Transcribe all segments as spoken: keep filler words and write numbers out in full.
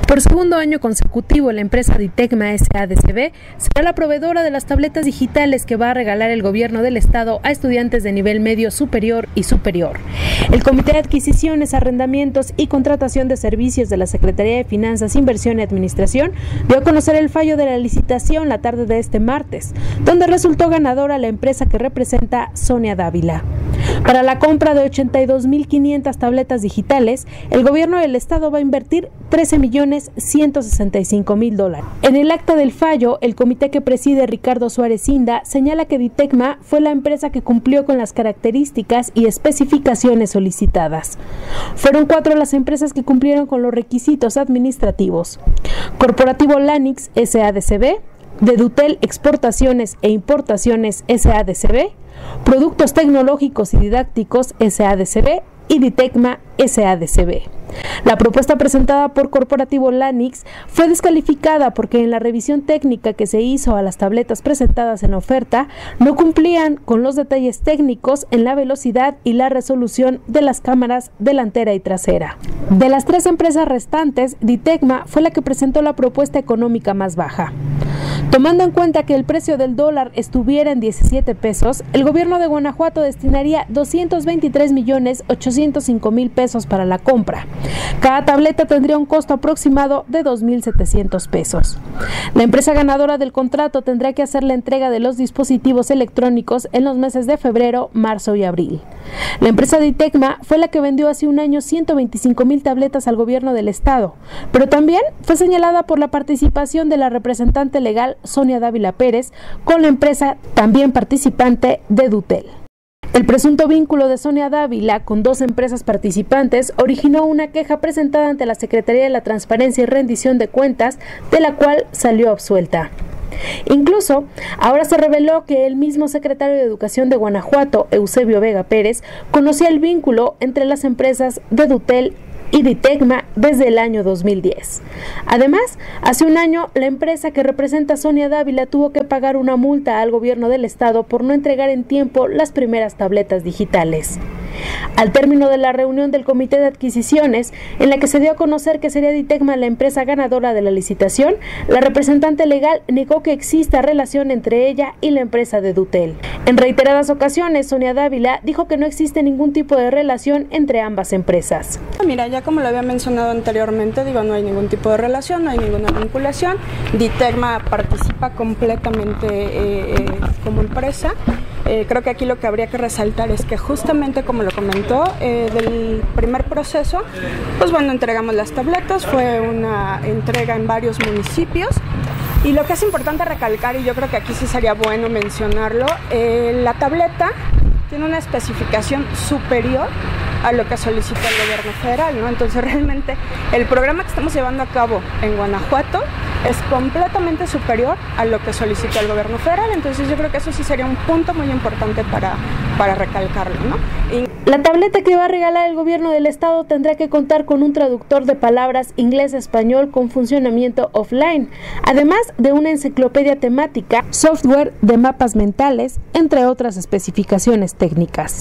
Por segundo año consecutivo, la empresa Ditecma S A D C B será la proveedora de las tabletas digitales que va a regalar el gobierno del estado a estudiantes de nivel medio superior y superior. El Comité de Adquisiciones, Arrendamientos y Contratación de Servicios de la Secretaría de Finanzas, Inversión y Administración dio a conocer el fallo de la licitación la tarde de este martes, donde resultó ganadora la empresa que representa Sonia Dávila. Para la compra de ochenta y dos mil quinientas tabletas digitales, el gobierno del estado va a invertir trece millones ciento sesenta y cinco mil dólares. En el acta del fallo, el comité que preside Ricardo Suárez Inda señala que Ditecma fue la empresa que cumplió con las características y especificaciones solicitadas. Fueron cuatro las empresas que cumplieron con los requisitos administrativos: Corporativo Lanix S A D C B, Dedutel Exportaciones e Importaciones S A D C B, Productos Tecnológicos y Didácticos S A D C B y Ditecma S A D C B. La propuesta presentada por Corporativo Lanix fue descalificada porque en la revisión técnica que se hizo a las tabletas presentadas en oferta no cumplían con los detalles técnicos en la velocidad y la resolución de las cámaras delantera y trasera. De las tres empresas restantes, Ditecma fue la que presentó la propuesta económica más baja. Tomando en cuenta que el precio del dólar estuviera en diecisiete pesos, el gobierno de Guanajuato destinaría doscientos veintitrés millones ochocientos cinco mil pesos para la compra. Cada tableta tendría un costo aproximado de dos mil setecientos pesos. La empresa ganadora del contrato tendrá que hacer la entrega de los dispositivos electrónicos en los meses de febrero, marzo y abril. La empresa Ditecma fue la que vendió hace un año ciento veinticinco mil tabletas al gobierno del estado, pero también fue señalada por la participación de la representante legal Sonia Dávila Pérez con la empresa también participante de Dedutel. El presunto vínculo de Sonia Dávila con dos empresas participantes originó una queja presentada ante la Secretaría de la Transparencia y Rendición de Cuentas, de la cual salió absuelta. Incluso, ahora se reveló que el mismo secretario de Educación de Guanajuato, Eusebio Vega Pérez, conocía el vínculo entre las empresas Dedutel y Ditecma desde el año dos mil diez. Además, hace un año, la empresa que representa a Sonia Dávila tuvo que pagar una multa al gobierno del estado por no entregar en tiempo las primeras tabletas digitales. Al término de la reunión del Comité de Adquisiciones, en la que se dio a conocer que sería Ditecma la empresa ganadora de la licitación, la representante legal negó que exista relación entre ella y la empresa Dedutel. En reiteradas ocasiones, Sonia Dávila dijo que no existe ningún tipo de relación entre ambas empresas. Mira, ya como lo había mencionado anteriormente, digo, no hay ningún tipo de relación, no hay ninguna vinculación. Ditecma participa completamente eh, eh, como empresa. Eh, creo que aquí lo que habría que resaltar es que justamente como lo comentó, eh, del primer proceso, pues bueno, entregamos las tabletas, fue una entrega en varios municipios. Y lo que es importante recalcar, y yo creo que aquí sí sería bueno mencionarlo, eh, la tableta tiene una especificación superior a lo que solicita el gobierno federal, ¿no? Entonces realmente el programa que estamos llevando a cabo en Guanajuato es completamente superior a lo que solicita el gobierno federal. Entonces yo creo que eso sí sería un punto muy importante para, para recalcarlo, ¿no? Y la tableta que va a regalar el gobierno del estado tendrá que contar con un traductor de palabras inglés-español con funcionamiento offline, además de una enciclopedia temática, software de mapas mentales, entre otras especificaciones técnicas.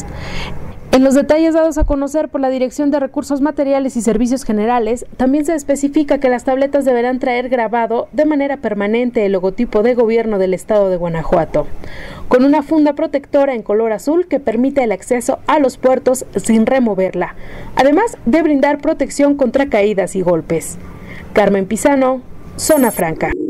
En los detalles dados a conocer por la Dirección de Recursos Materiales y Servicios Generales, también se especifica que las tabletas deberán traer grabado de manera permanente el logotipo de gobierno del estado de Guanajuato, con una funda protectora en color azul que permite el acceso a los puertos sin removerla, además de brindar protección contra caídas y golpes. Carmen Pizano, Zona Franca.